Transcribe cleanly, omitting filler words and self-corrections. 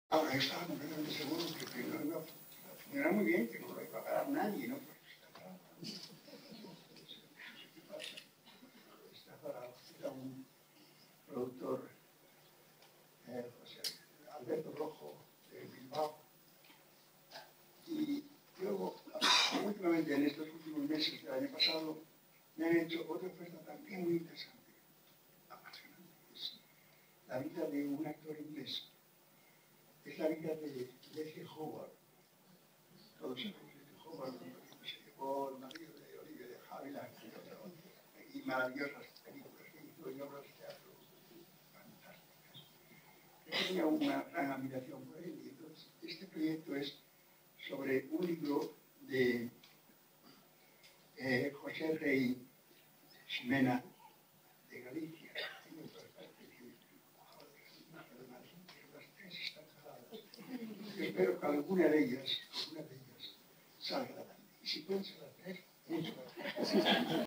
Ahora estaba completamente seguro que no iba a funcionar muy bien, que no lo iba a pagar nadie, ¿no? Está parado. Era un productor, José Alberto Rojo, de Bilbao. Y luego, últimamente, en estos últimos meses del año pasado, me han hecho otra oferta también muy interesante, apasionante. Es la vida de un actor inglés. Es la vida de Leslie Howard. Todos sabemos Leslie Howard, que se llevó el marido de Olivia de Havilland y maravillosas películas que hizo y obras de teatro fantásticas. Yo tenía una gran admiración por él y entonces este proyecto es sobre un libro de José Rey Ximena de Galicia. Tiene otras partes de Madrid, pero las tres están cerradas. Yo espero que alguna de ellas salga adelante. Y si pueden ser las tres, mucho mejor.